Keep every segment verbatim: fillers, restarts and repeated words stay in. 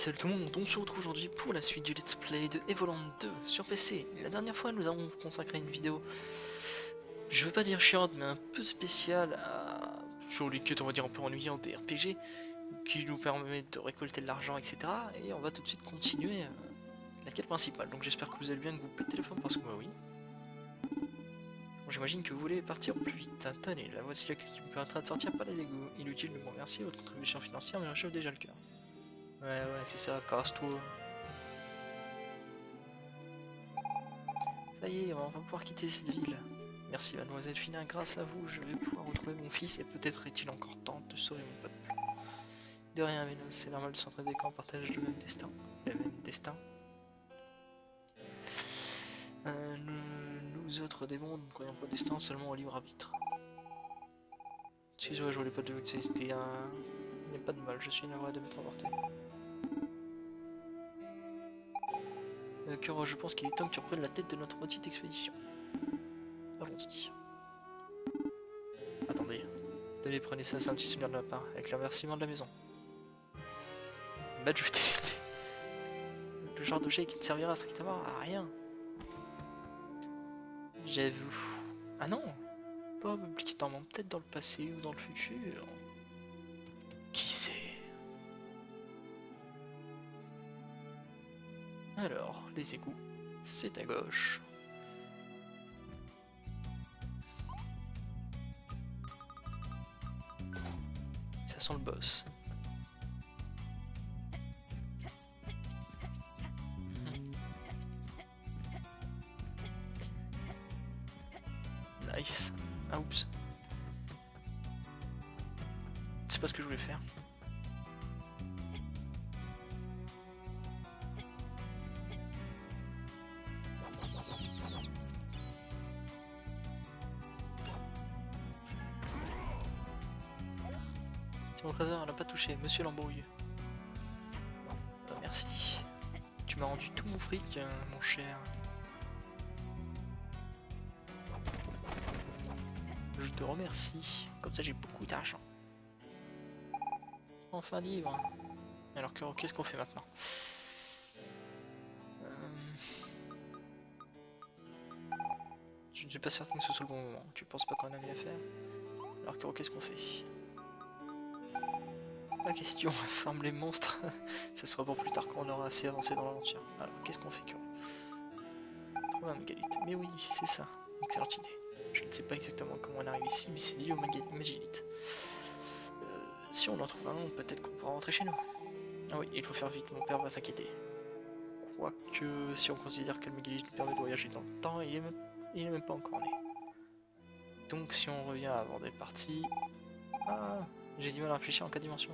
salut tout le monde, on se retrouve aujourd'hui pour la suite du let's play de Evoland deux sur P C. La dernière fois nous avons consacré une vidéo, je veux pas dire chiante mais un peu spéciale à... sur les quêtes on va dire un peu ennuyantes des R P G qui nous permettent de récolter de l'argent, et cetera. Et on va tout de suite continuer euh, la quête principale. Donc j'espère que vous allez bien, que vous pétez la forme parce que moi oui. Bon, j'imagine que vous voulez partir plus vite. Tenez, la voici la clé qui vous permettra de sortir par les égouts. Inutile de me remercier, votre contribution financière me réchauffe déjà le cœur. Ouais, ouais, c'est ça, casse-toi. Ça y est, on va pouvoir quitter cette ville. Merci mademoiselle Fina, grâce à vous, je vais pouvoir retrouver mon fils et peut-être est-il encore temps de sauver mon peuple. De rien, Vénos, c'est normal de s'entraider quand on partage le même destin. Le même destin. Euh, nous, nous autres démons, nous ne croyons pas au destin, seulement au libre arbitre. Excuse-moi, je voulais pas te vexer, c'était un... Il n'y a pas de mal, je suis navré de m'être emporté. Euh, Kuro, je pense qu'il est temps que tu reprennes la tête de notre petite expédition. Allons-y. Attendez. Tenez, prenez ça, c'est un petit souvenir de ma part, avec le remerciement de la maison. Badge utilité. Le genre d'objet qui ne servira strictement à rien. J'avoue. Ah non, pas obligatoirement, peut-être dans le passé ou dans le futur. Qui sait? Alors, les égouts, c'est à gauche. Ça sent le boss. Nice. Ah oups. C'est pas ce que je voulais faire. C'est mon trésor, elle n'a pas touché. Monsieur l'embrouille. Bah, merci. Tu m'as rendu tout mon fric, euh, mon cher. Je te remercie. Comme ça j'ai beaucoup d'argent. Enfin livre. Alors qu'est-ce qu'on fait maintenant? euh... Je ne suis pas certain que ce soit le bon moment. Tu penses pas qu'on a mieux à faire? Alors qu'est-ce qu'on fait? La question, forme les monstres. Ça sera pour plus tard quand on aura assez avancé dans l'aventure. Alors qu'est-ce qu'on fait, Kuro? Trouver un mégalithe. Mais oui, c'est ça. Excellente idée. Je ne sais pas exactement comment on arrive ici, mais c'est lié au mégalithe. Euh, si on en trouve un, peut-être qu'on pourra rentrer chez nous. Ah oui, il faut faire vite, mon père va s'inquiéter. Quoique, si on considère que le mégalithe nous permet de voyager dans le temps, il est même, il est même pas encore né. Donc si on revient avant d'être parti... Ah, j'ai du mal à réfléchir en quatre dimensions.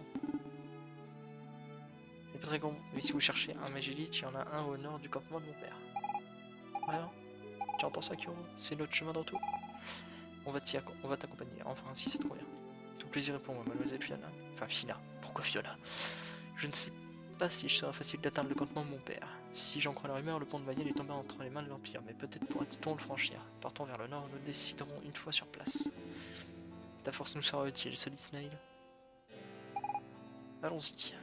C'est pas très con, mais si vous cherchez un mégalithe, il y en a un au nord du campement de mon père. Vraiment? Tu entends ça, Kuro? C'est notre chemin de retour. On va t'accompagner, enfin si c'est trop bien. Tout plaisir est pour moi, mademoiselle Fiona. Enfin Fiona, pourquoi Fiona? Je ne sais pas si je serai facile d'atteindre le campement de mon père. Si j'en crois la rumeur, le pont de Mayenne est tombé entre les mains de l'Empire, mais peut-être pourra-t-on le franchir. Partons vers le nord, nous déciderons une fois sur place. Ta force nous sera utile, Solid Snail. Allons-y.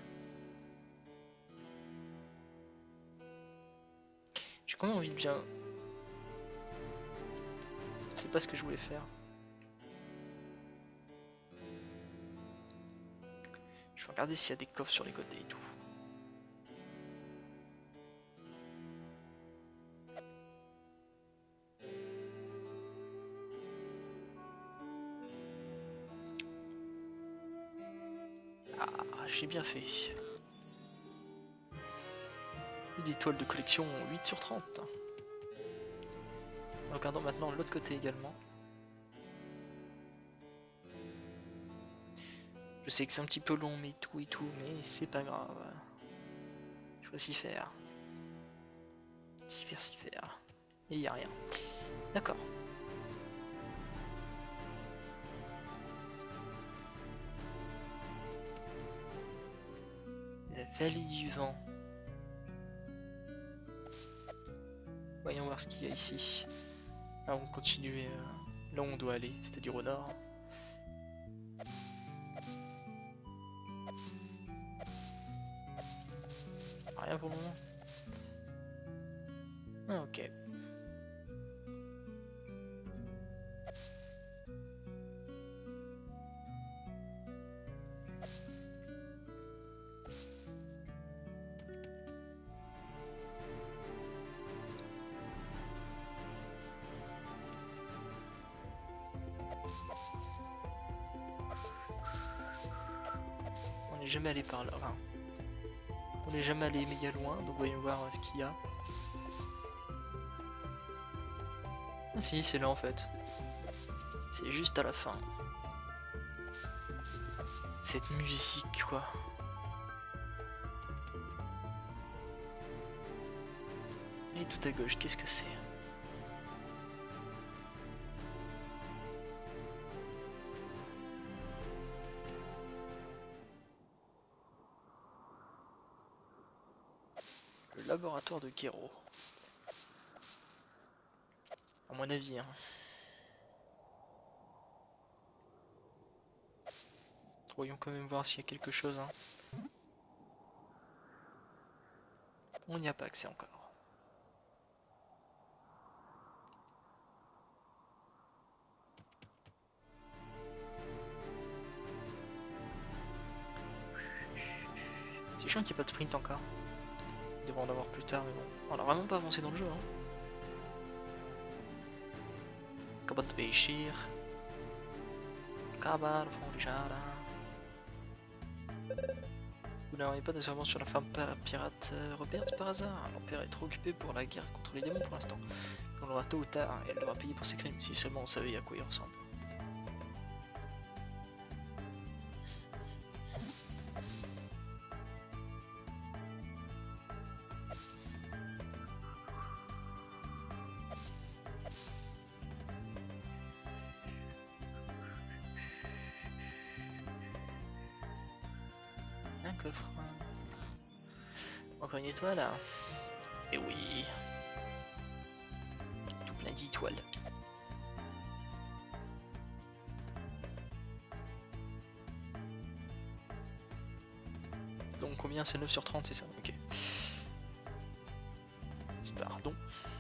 J'ai quand même envie de bien... C'est pas ce que je voulais faire. Je vais regarder s'il y a des coffres sur les côtés et tout. Ah, j'ai bien fait. Une étoile de collection huit sur trente. Regardons maintenant l'autre côté également. Je sais que c'est un petit peu long, mais tout et tout, mais c'est pas grave. Il faut s'y faire. S'y faire, s'y faire. Et il n'y a rien. D'accord. La vallée du vent. Voyons voir ce qu'il y a ici. Ah, on continue euh, là où on doit aller, c'est-à-dire au nord. rien pour le moment. Ah, ok. On n'est jamais allé par là. Enfin, on n'est jamais allé méga loin, donc voyons voir ce qu'il y a. Ah si, c'est là en fait. C'est juste à la fin. Cette musique, quoi. Et tout à gauche, qu'est-ce que c'est? Le laboratoire de Gero. À mon avis, hein. Voyons quand même voir s'il y a quelque chose, hein. On n'y a pas accès encore. C'est chiant qu'il n'y ait pas de sprint encore. Ils devront en avoir plus tard, mais bon. On n'a vraiment pas avancé dans le jeu, hein. Cabane de Béchir. Cabane au fond du jardin. Vous n'avez pas d'assurance sur la femme pirate euh, Robert par hasard? L'Empire est trop occupé pour la guerre contre les démons pour l'instant. On l'aura tôt ou tard et elle devra payer pour ses crimes, si seulement on savait à quoi il ressemble. Un coffre. Encore une étoile. Et oui. Tout plein d'étoiles. Donc combien? C'est neuf sur trente, c'est ça? Ok. Pardon.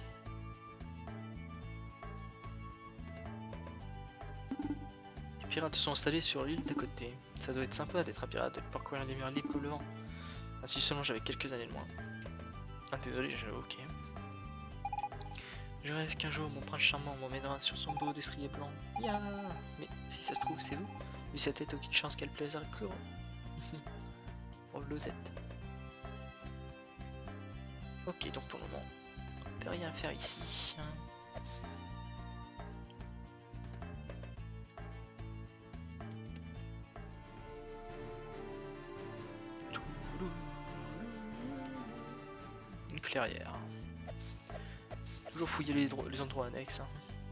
Les pirates se sont installés sur l'île d'à côté. Ça doit être sympa d'être un pirate et de parcourir les mers libres comme le vent. Ainsi seulement j'avais quelques années de moins. Ah désolé, j'ai ok. Je rêve qu'un jour mon prince charmant m'emmènera sur son beau destrier blanc. Ya. Mais si ça se trouve c'est vous. Vu sa tête, aucune chance qu'elle plaise à court. Pour l'osette. Ok, donc pour le moment, on peut rien faire ici. Une clairière. Toujours fouiller les, les endroits annexes. Hein.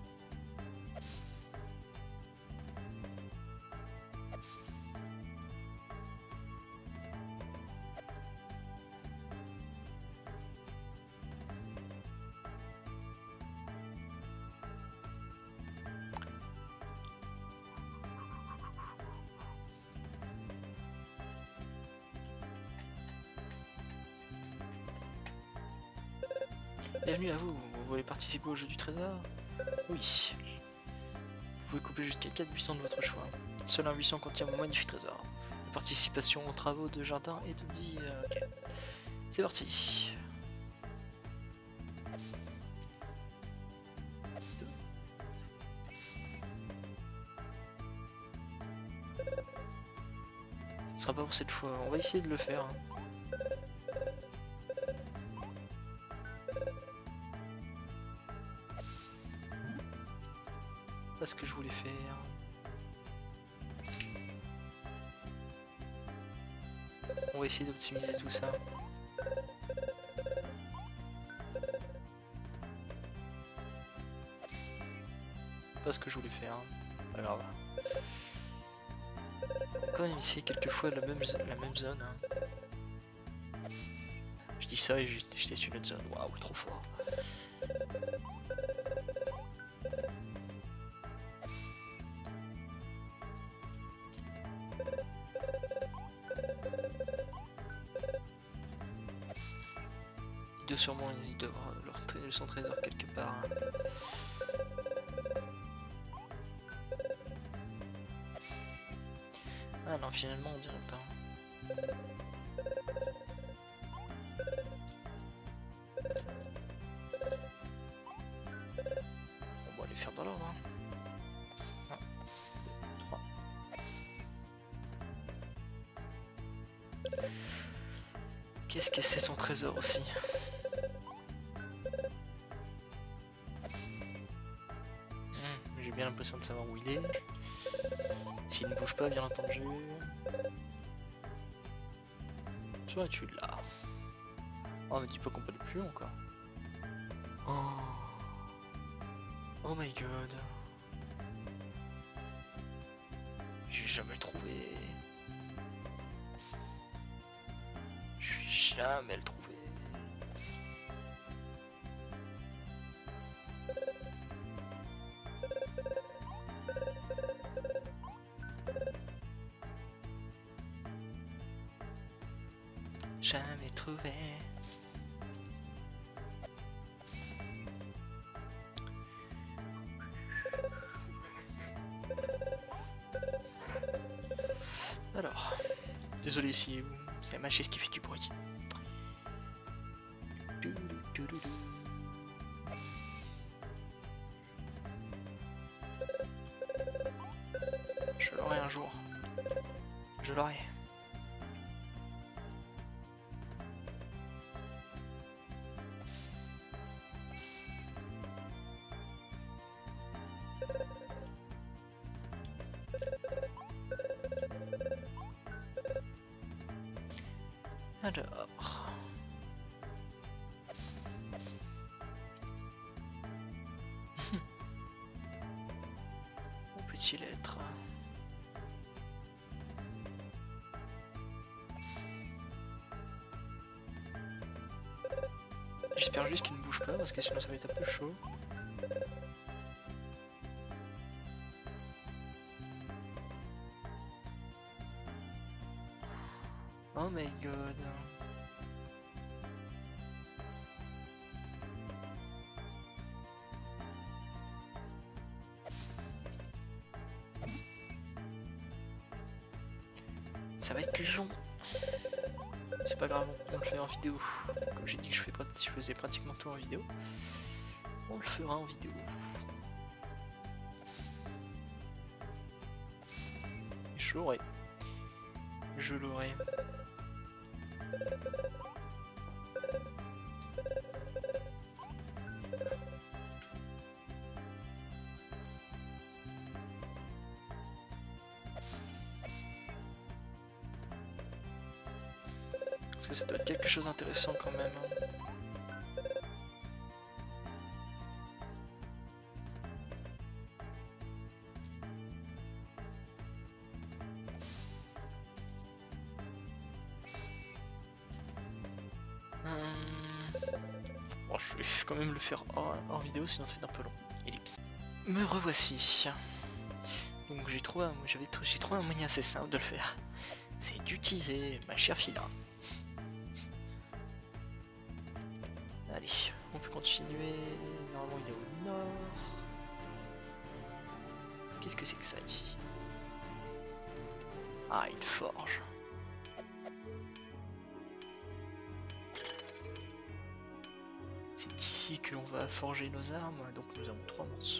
Bienvenue à vous, vous voulez participer au jeu du trésor? Oui. Vous pouvez couper jusqu'à quatre buissons de votre choix. Seul un buisson contient mon magnifique trésor. La participation aux travaux de jardin et de dire... Ok. C'est parti. Ce sera pas pour cette fois, on va essayer de le faire. Hein. Pas ce que je voulais faire. On va essayer d'optimiser tout ça. Pas ce que je voulais faire. Pas grave. Quand même essayer quelquefois la même, la même zone. Hein. Je dis ça et j'étais sur une autre zone. Waouh, trop fort. que sûrement ils doivent leur traîner son trésor quelque part. Hein. Ah non, finalement on dirait pas. On va les faire dans l'ordre. Hein. un, deux, trois. Qu'est-ce que c'est ton trésor aussi? hmm, J'ai bien l'impression de savoir où il est. S'il ne bouge pas, bien entendu. Soit tu l'as. Oh, mais dis pas qu'on peut aller plus loin quoi. Oh. Oh my god. J'ai jamais trouvé. Je vais jamais le trouver. Jamais trouvé. Alors, désolé si c'est ma chaise qui fait du bruit. Je l'aurai un jour. Je l'aurai. Alors... Où peut-il être? J'espère juste qu'il ne bouge pas parce que sinon ça va être un peu chaud. Oh my god. Ça va être long. C'est pas grave, on le fait en vidéo. Comme j'ai dit que je, fais, je faisais pratiquement tout en vidéo. On le fera en vidéo. Je l'aurai. Je l'aurai. Parce que ça doit être quelque chose d'intéressant quand même. Bon, je vais quand même le faire hors, hors vidéo, sinon ça va être un peu long. Ellipse. Me revoici. Donc j'ai trouvé, j'avais j'ai trouvé un moyen assez simple de le faire. C'est d'utiliser ma chère Phila. Allez, on peut continuer. Normalement il est au nord. Qu'est-ce que c'est que ça ici? Ah, une forge. C'est ici que l'on va forger nos armes, donc nous avons trois morceaux.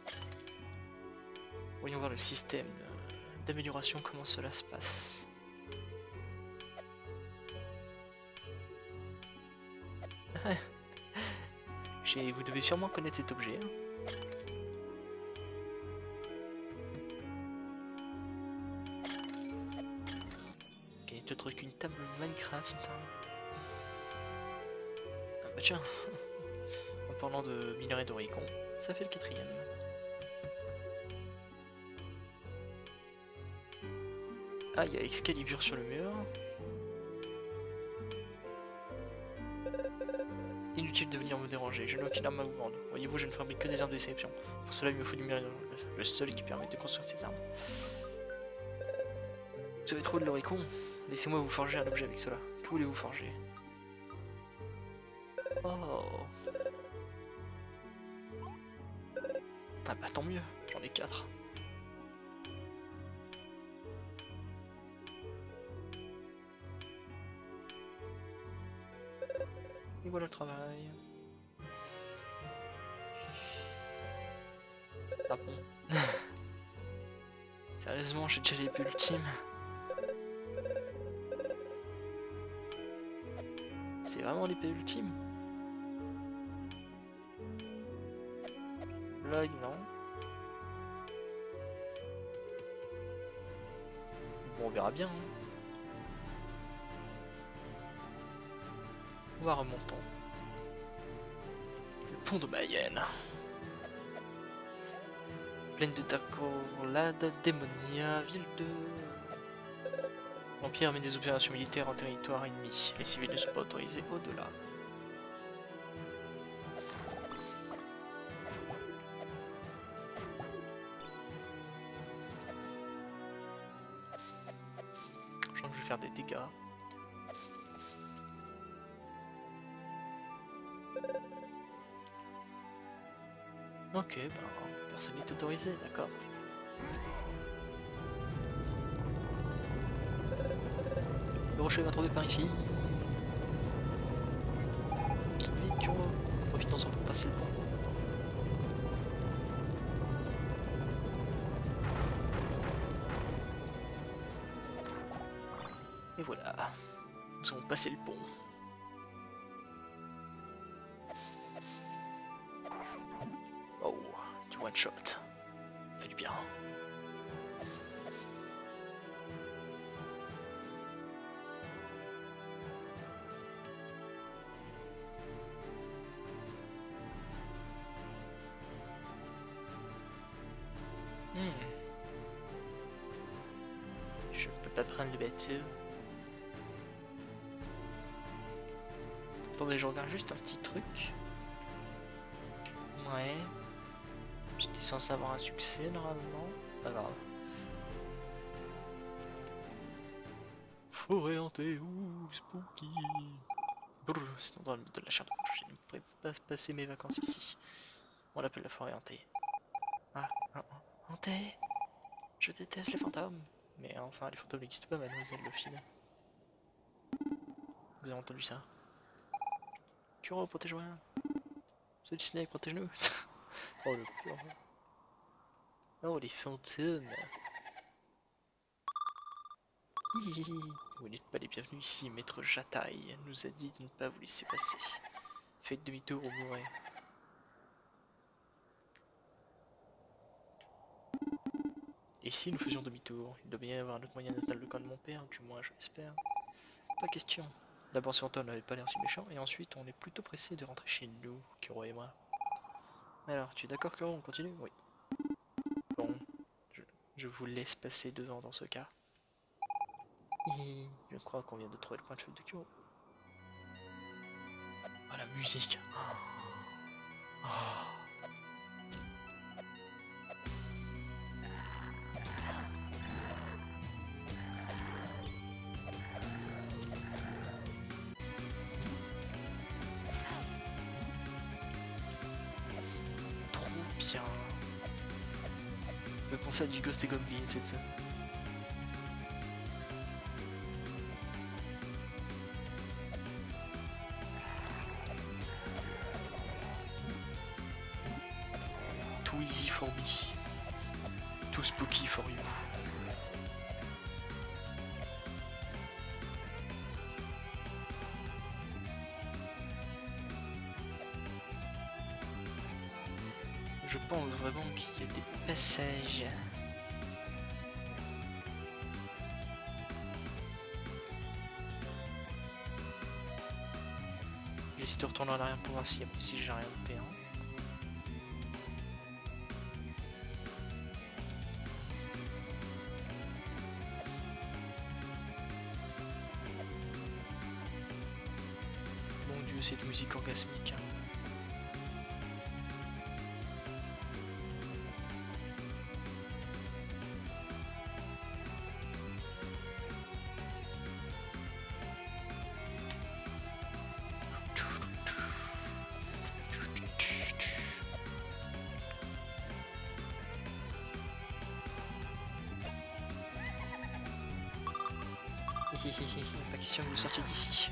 Voyons voir le système d'amélioration, comment cela se passe. Vous devez sûrement connaître cet objet. Hein. Ok, autre qu'une table Minecraft. Ah bah tiens, en parlant de minerai d'Oricon, ça fait le quatrième. Ah, il y a Excalibur sur le mur. Inutile de venir me déranger, je n'ai aucune arme à vous vendre. Voyez-vous, je ne fabrique que des armes d'exception. Pour cela, il me faut du minerai, le seul qui permet de construire ces armes. Vous avez trouvé de l'Oricon? Laissez-moi vous forger un objet avec cela. Que voulez-vous forger? Oh. Ah bah tant mieux, j'en ai quatre. Et voilà le travail. Ah bon. Sérieusement, j'ai déjà l'épée ultime. C'est vraiment l'épée ultime. Log, non. Bon, on verra bien. Hein. On va remonter. Le pont de Mayenne. Plaine de Tacorlade, Démonia, ville de... L'Empire mène des opérations militaires en territoire ennemi. Les civils ne sont pas autorisés au-delà. Je sens que je vais faire des dégâts. Ok, ben, personne n'est autorisé, d'accord. Le rocher va trouver par ici. Vite, tu vois. Profitons-en pour passer le pont. Et voilà. Nous avons passé le pont. Oh, du one shot. Fait du bien. Hmm. Je peux pas prendre le bateau. Attendez, je regarde juste un petit truc. Ouais. J'étais censé avoir un succès normalement. Pas grave. Forêt hantée ou spooky. Brrr, c'est dans le milieu de la chair de bouche. Je ne pourrais pas passer mes vacances ici. On l'appelle la forêt hantée. Ah, un, un, hantée. Je déteste les fantômes. Mais enfin, les fantômes n'existent pas, mademoiselle Lofine. Vous avez entendu ça? Kuro, protège-moi. C'est le Snake, protège-nous. Oh le pur. Oh les fantômes. Hihihi. Vous n'êtes pas les bienvenus ici, maître Jataï nous a dit de ne pas vous laisser passer. Faites demi-tour ou mourrez. Et si nous faisions demi-tour? Il doit bien y avoir un autre moyen d'atteindre le camp de mon père, du moins je l'espère. Pas question. D'abord ce fantôme n'avait pas l'air si méchant, et ensuite on est plutôt pressé de rentrer chez nous, Kuro et moi. Alors, tu es d'accord Kuro, on continue? Oui. Bon, je, je vous laisse passer devant dans ce cas. Hihi, je crois qu'on vient de trouver le point de chute de Kuro. Ah la musique. Oh. Trop bien. Je pensais à du Ghost et Goblin, c'est ça. Too easy for me. Too spooky for you. Je pense vraiment qu'il y a des passages. J'essaie de retourner en arrière pour voir si, si j'ai rien loupé. Hein. Mon dieu, cette musique orgasmique. Hein. Pas question que vous sortiez d'ici.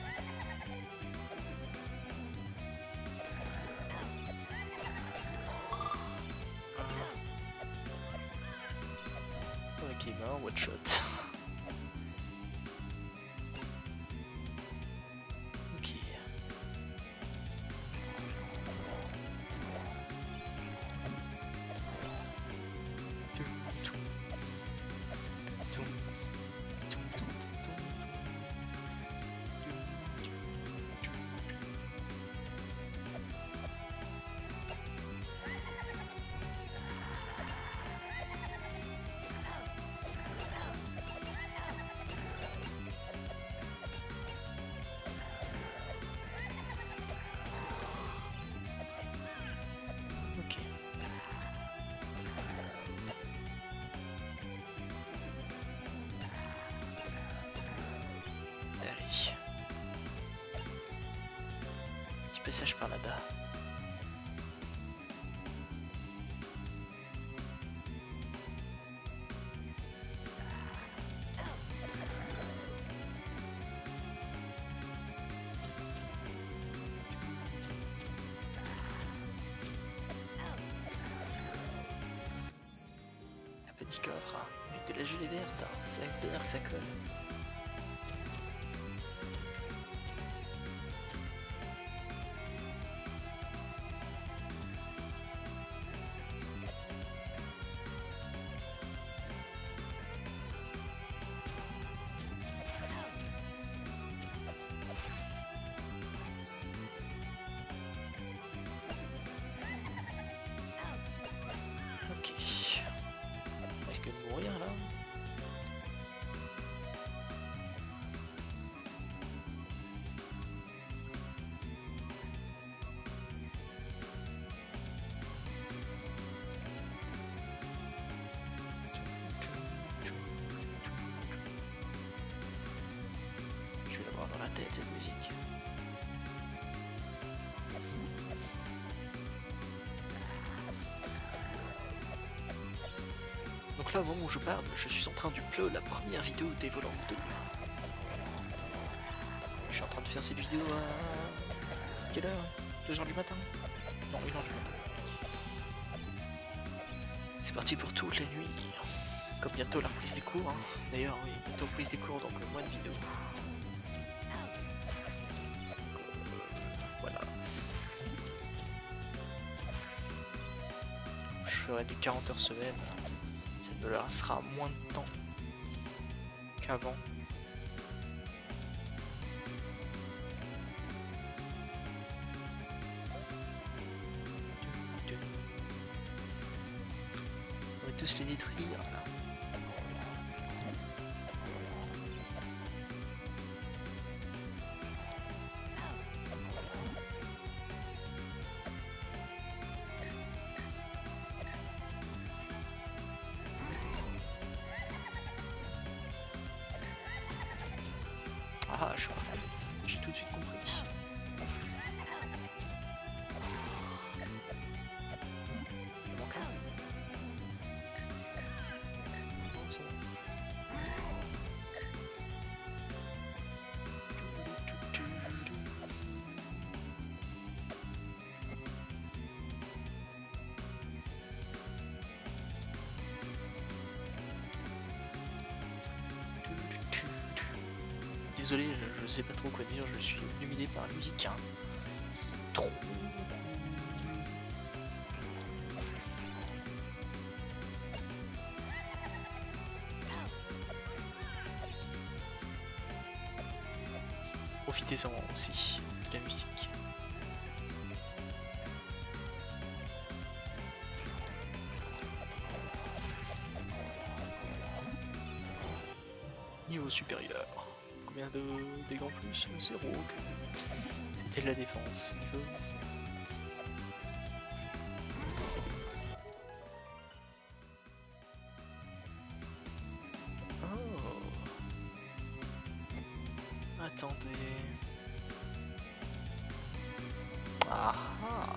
Ok, bah one shot. Ok. Petit passage par là-bas. Un petit coffre, hein, avec de la gelée verte, hein. C'est avec plaisir que ça colle. Ok. On risque de mourir là. Je vais l'avoir dans la tête cette musique. Donc là, au moment où je parle, je suis en train d'upload la première vidéo d'Evoland deux. Je suis en train de faire cette vidéo à... quelle heure? deux heures du matin? Non, une heure du matin. C'est parti pour toute la nuit. Comme bientôt la reprise des cours. Hein. D'ailleurs, oui, bientôt reprise des cours, donc euh, moins de vidéos. Donc, euh, voilà. Je ferai du quarante heures semaine. Ça me laissera moins de temps qu'avant. On va tous les détruire là. Ah, je suis parfait. J'ai tout de suite compris. Il manque un. Non, c'est bon. Désolé, je, je sais pas trop quoi dire, je suis humilié par la musique. Hein. C'est trop cool. Profitez-en aussi de la musique. Niveau supérieur. Combien de dégâts en plus? Zéro. C'était de la défense. Niveau. Oh. Attendez. Ah ah.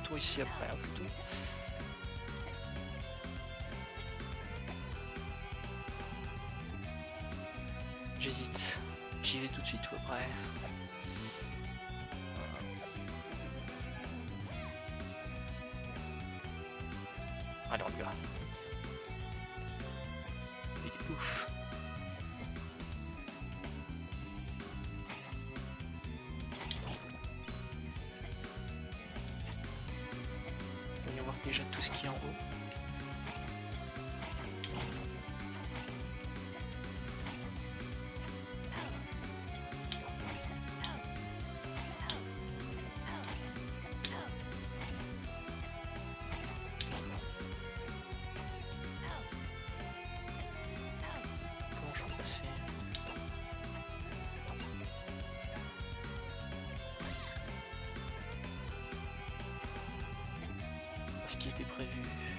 tour ici après, hein, plutôt. J'hésite. J'y vais tout de suite ou après. Allez, on y va. Il est ouf. On va voir déjà tout ce qui est en haut. Comment je peux passer? Ce qui était prévu.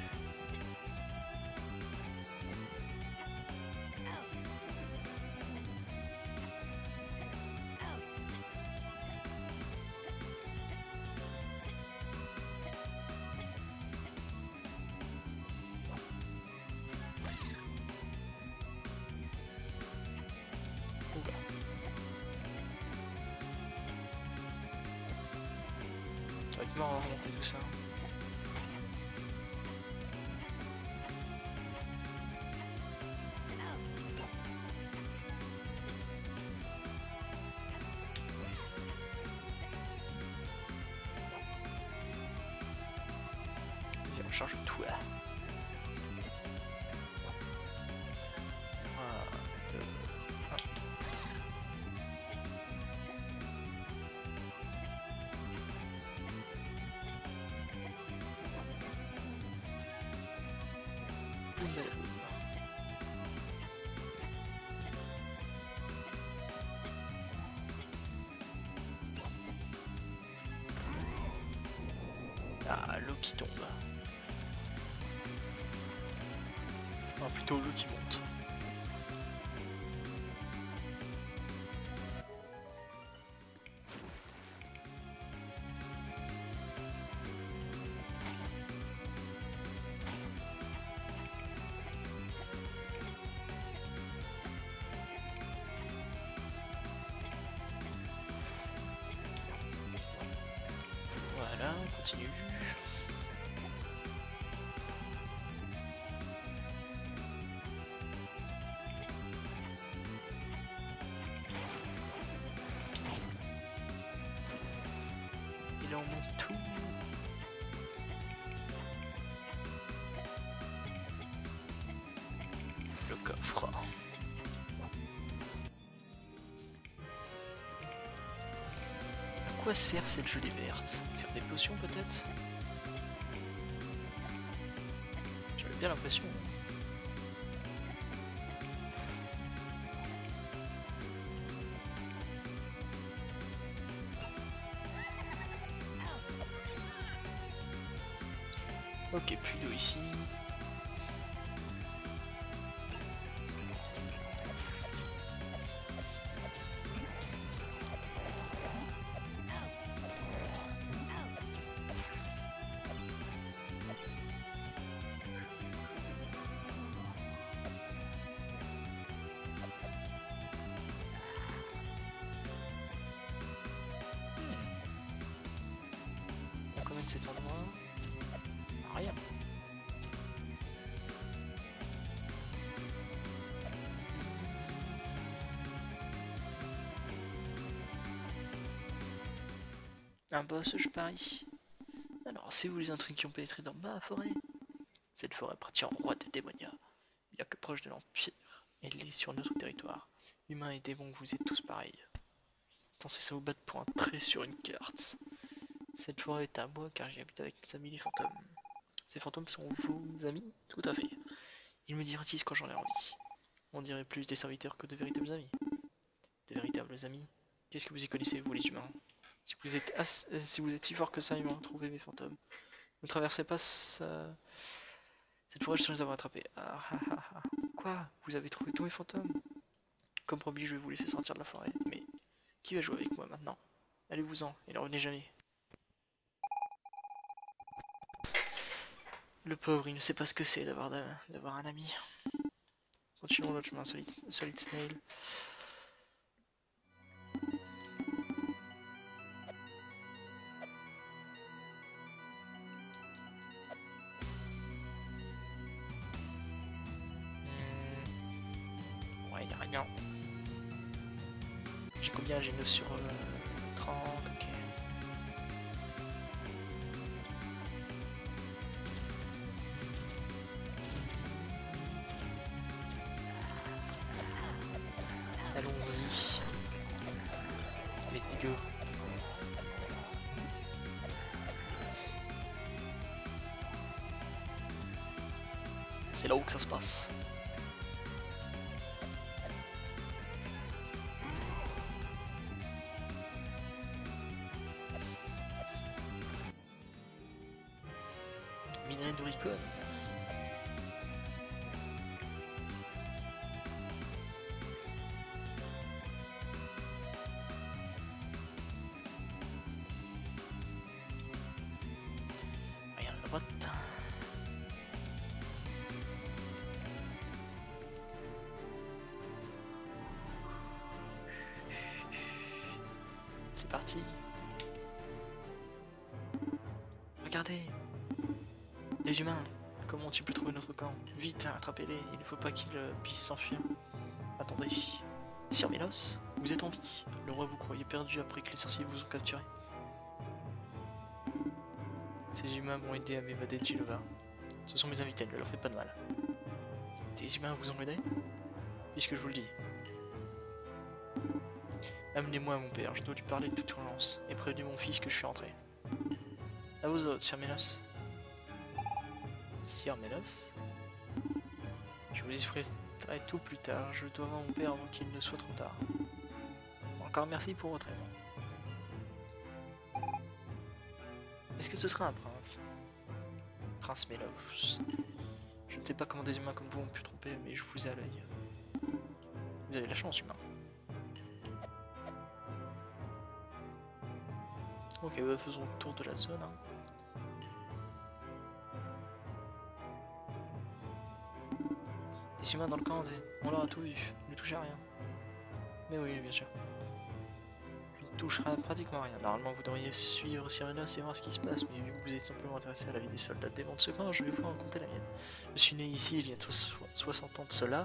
Oula. Ça va être marrant à remonter tout ça. Vas-y, on charge tout là. un, deux, un. Boum, bada, boum. Ah, l'eau qui tombe. Ah, plutôt l'eau qui monte. Voilà, on continue. Et là on monte tout. Le coffre. À quoi sert cette gelée verte? Faire des potions peut-être? J'avais bien l'impression. Ok, plus d'eau ici. On commande cet endroit. Rien. Un boss, je parie. Alors, c'est où les intrigues qui ont pénétré dans ma forêt? Cette forêt appartient au roi de Démonia. Bien que proche de l'Empire, elle est sur notre territoire. Humains et démons, vous êtes tous pareils. Censez à vous battre pour un trait sur une carte. Cette forêt est à moi car j'y habite avec mes amis les fantômes. Ces fantômes sont vos amis? Tout à fait. Ils me divertissent quand j'en ai envie. On dirait plus des serviteurs que de véritables amis. De véritables amis? Qu'est-ce que vous y connaissez, vous les humains? Si vous êtes as si vous êtes si fort que ça, ils m'ont retrouvé mes fantômes. Ne traversez pas ça... cette forêt sans les avoir attrapés. Ah, ah, ah, ah. Quoi? Vous avez trouvé tous mes fantômes? Comme promis, je vais vous laisser sortir de la forêt. Mais qui va jouer avec moi maintenant? Allez-vous-en et ne revenez jamais. Le pauvre, il ne sait pas ce que c'est d'avoir d'avoir un ami. Continuons notre chemin, Solid, Solid Snail. Hmm. Ouais, y'a rien. J'ai combien? J'ai neuf sur euh, trente, ok. Allons-y. Let's go. C'est là où que ça se passe. Minerai de Ricon. Rien à droite. C'est parti. Regardez. Des humains. Comment tu peux trouver notre camp? Vite, attrapez-les. Il ne faut pas qu'ils euh, puissent s'enfuir. Attendez. Sir Milos, vous êtes en vie. Le roi vous croyait perdu après que les sorciers vous ont capturé. Ces humains m'ont aidé à m'évader de Gilova. Ce sont mes invités, ne leur faites pas de mal. Des humains vous ont aidé? Puisque je vous le dis. Amenez-moi à mon père, je dois lui parler de toute urgence, et prévenez mon fils que je suis entré. À vous autres, Sir Milos. Sir Milos? Je vous expliquerai tout plus tard, je dois voir mon père avant qu'il ne soit trop tard. Encore merci pour votre aide. Est-ce que ce sera un prince? Prince Milos. Je ne sais pas comment des humains comme vous ont pu tromper, mais je vous ai à l'œil. Vous avez de la chance, humain. Ok, bah faisons le tour de la zone. Hein. Des humains dans le camp, des... on leur a tout vu, ne touchez à rien. Mais oui, bien sûr. Je ne toucherai pratiquement à rien. Normalement, vous devriez suivre Sir Milos et voir ce qui se passe, mais vu que vous êtes simplement intéressé à la vie des soldats démons de ce camp, je vais vous raconter la mienne. Je suis né ici il y a soixante ans de cela.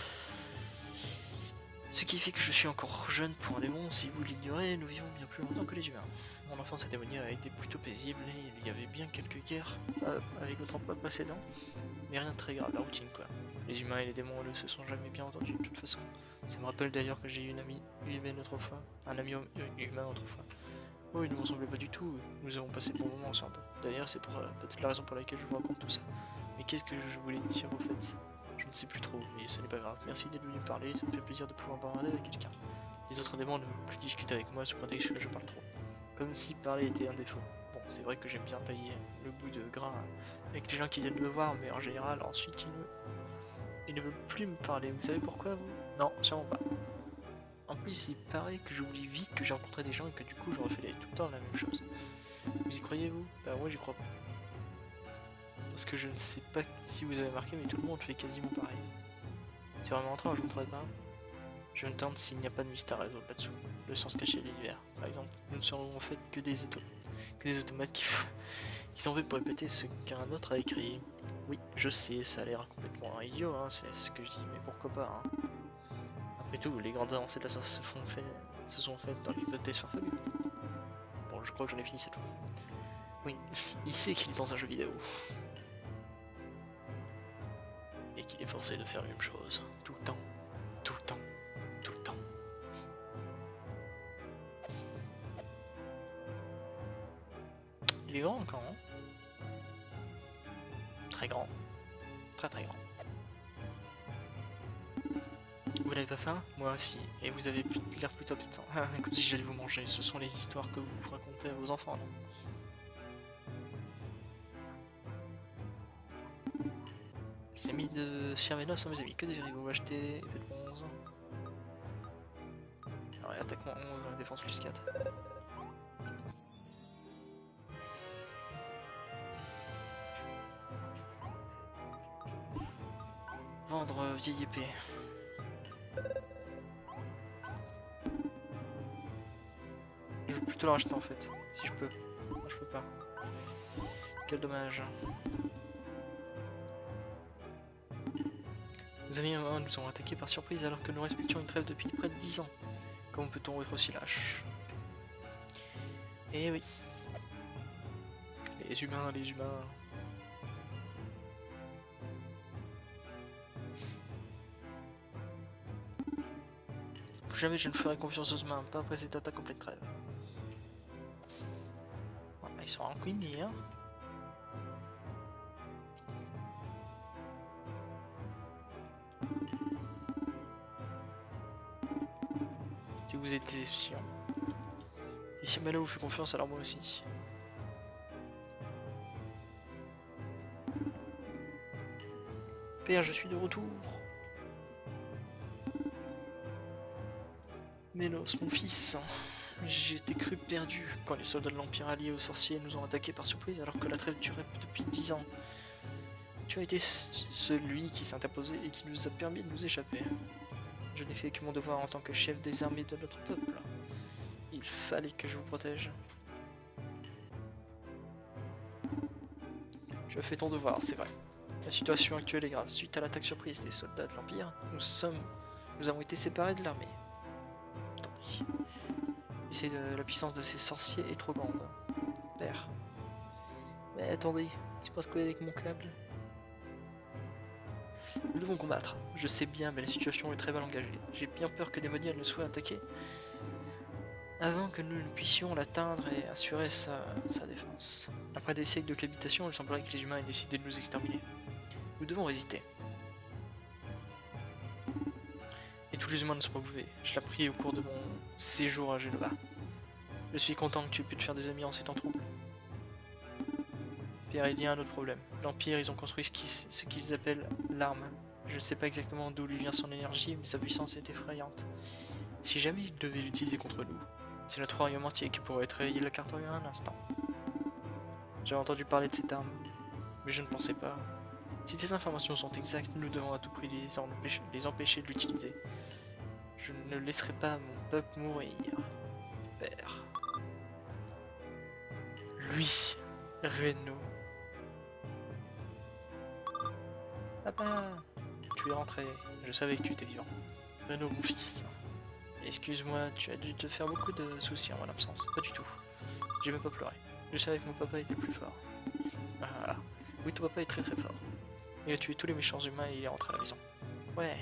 Ce qui fait que je suis encore jeune pour un démon, si vous l'ignorez, nous vivons bien plus longtemps que les humains. Mon enfance à démonie a été plutôt paisible et il y avait bien quelques guerres euh, avec votre emploi précédent, mais rien de très grave, la routine quoi. Les humains et les démons, eux, se sont jamais bien entendus de toute façon. Ça me rappelle d'ailleurs que j'ai eu une amie humaine autrefois, un ami humain autrefois. Oh, il ne me ressemblait pas du tout, nous avons passé de bons moments ensemble. D'ailleurs, c'est pour euh, peut-être la raison pour laquelle je vous raconte tout ça. Mais qu'est-ce que je voulais dire au fait? Je ne sais plus trop, mais ce n'est pas grave. Merci d'être venu me parler, ça me fait plaisir de pouvoir bavarder avec quelqu'un. Les autres démons ne veulent plus discuter avec moi sous prétexte que je parle trop. Comme si parler était un défaut. Bon, c'est vrai que j'aime bien tailler le bout de gras avec les gens qui viennent me voir, mais en général, ensuite, ils ne, ils ne veulent plus me parler. Vous savez pourquoi, vous? Non, sûrement pas. En plus, il paraît que j'oublie vite que j'ai rencontré des gens et que du coup, je refais tout le temps la même chose. Vous y croyez, vous? Bah, moi, j'y crois pas. Parce que je ne sais pas si vous avez remarqué, mais tout le monde fait quasiment pareil. C'est vraiment étrange, je ne trouve pas. Je me demande s'il n'y a pas de mystère à résoudre là-dessous. Le sens caché de l'univers, par exemple. Nous ne serons en fait que des, auto que des automates qui, qui sont faits pour répéter ce qu'un autre a écrit. Oui, je sais, ça a l'air complètement idiot, hein, c'est ce que je dis, mais pourquoi pas. Hein. Après tout, les grandes avancées de la science se, font fait, se sont faites dans l'hypothèse farfelue. Bon, je crois que j'en ai fini cette fois. Oui, il sait qu'il est dans un jeu vidéo. Et qu'il est forcé de faire la même chose, tout le temps, tout le temps, tout le temps. Il est grand encore, hein? Très grand. Très très grand. Vous n'avez pas faim? Moi aussi. Et vous avez l'air plutôt appétant. Comme si j'allais vous manger. Ce sont les histoires que vous racontez à vos enfants, non? Les amis de Sir Milos sont mes amis. Que désirez-vous acheter? Effet de bronze. Alors, attaquement onze, défense plus quatre. Vendre euh, vieille épée. Je veux plutôt la racheter en fait, si je peux. Non, je peux pas. Quel dommage. Nos amis euh, nous ont attaqués par surprise alors que nous respections une trêve depuis près de dix ans. Comment peut-on être aussi lâche? Eh oui. Les humains, les humains. Plus jamais je ne ferai confiance aux humains, pas après cette attaque en pleine trêve. Voilà, ils sont rancuniers, hein. Si vous êtes déception. Si Siamalo vous fait confiance, alors moi aussi. Père, je suis de retour. Mélos, mon fils, j'étais cru perdu quand les soldats de l'Empire alliés aux sorciers nous ont attaqués par surprise alors que la trêve durait depuis dix ans. Tu as été celui qui s'est imposé et qui nous a permis de nous échapper. Je n'ai fait que mon devoir en tant que chef des armées de notre peuple. Il fallait que je vous protège. Tu as fait ton devoir, c'est vrai. La situation actuelle est grave. Suite à l'attaque surprise des soldats de l'Empire, nous sommes, nous avons été séparés de l'armée. C'est de la puissance de ces sorciers est trop grande. Père. Mais attendez, il se passe quoi avec mon câble? Nous devons combattre. Je sais bien, mais la situation est très mal engagée. J'ai bien peur que Démoniel ne soit attaqué avant que nous ne puissions l'atteindre et assurer sa, sa défense. Après des siècles de cohabitation, il semblerait que les humains aient décidé de nous exterminer. Nous devons résister. Et tous les humains ne sont pas mauvais. Je l'ai appris au cours de mon séjour à Genova. Je suis content que tu aies pu te faire des amis en ces temps troubles. Pierre, il y a un autre problème. L'Empire, ils ont construit ce qu'ils appellent l'arme. Je ne sais pas exactement d'où lui vient son énergie, mais sa puissance est effrayante. Si jamais ils devaient l'utiliser contre nous, c'est notre royaume entier qui pourrait être rayé de la carte en un instant. J'ai entendu parler de cette arme, mais je ne pensais pas. Si tes informations sont exactes, nous devons à tout prix les empêcher, les empêcher de l'utiliser. Je ne laisserai pas mon peuple mourir. Père. Lui, Reno. Papa, tu es rentré. Je savais que tu étais vivant. Reno, mon fils. Excuse-moi, tu as dû te faire beaucoup de soucis en mon absence. Pas du tout. J'ai même pas pleuré. Je savais que mon papa était plus fort. Ah, oui, ton papa est très très fort. Il a tué tous les méchants humains et il est rentré à la maison. Ouais.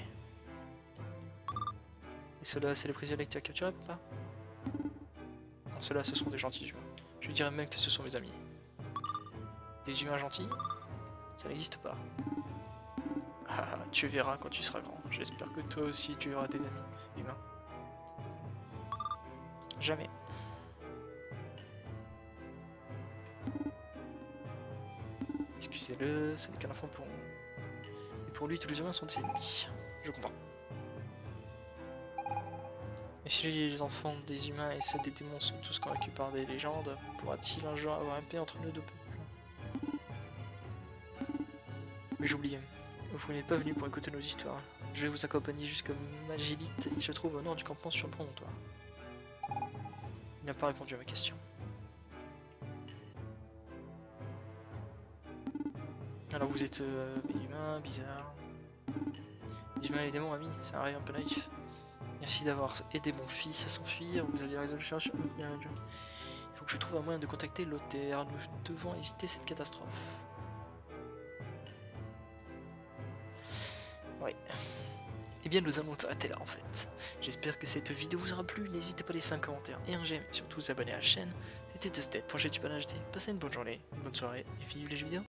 Et ceux-là, c'est les prisonniers que tu as capturés, papa? Non, ceux-là, ce sont des gentils humains. Je dirais même que ce sont mes amis. Des humains gentils? Ça n'existe pas. Ah, tu verras quand tu seras grand. J'espère que toi aussi tu auras des amis humains. Jamais. Excusez-le, ce n'est qu'un enfant pour... Et pour lui, tous les humains sont des ennemis. Je comprends. Mais si les enfants des humains et ceux des démons sont tous convaincus par des légendes, pourra-t-il un jour avoir un paix entre nos deux peuples? Mais j'oubliais. Vous n'êtes pas venu pour écouter nos histoires. Je vais vous accompagner jusqu'à Magélite. Il se trouve au nord du campement sur le promontoire. Il n'a pas répondu à ma question. Alors vous êtes euh, humains, bizarre. Les humains et les démons, amis, c'est un rêve un peu naïf. Merci d'avoir aidé mon fils à s'enfuir. Vous avez la résolution sur... Il faut que je trouve un moyen de contacter Lothaire. Nous devons éviter cette catastrophe. Oui. Eh bien nous allons s'arrêter là en fait. J'espère que cette vidéo vous aura plu. N'hésitez pas à laisser un commentaire et un j'aime. Et surtout vous abonner à la chaîne. C'était TheState pour G T P H D. Passez une bonne journée, une bonne soirée et vive les jeux vidéo.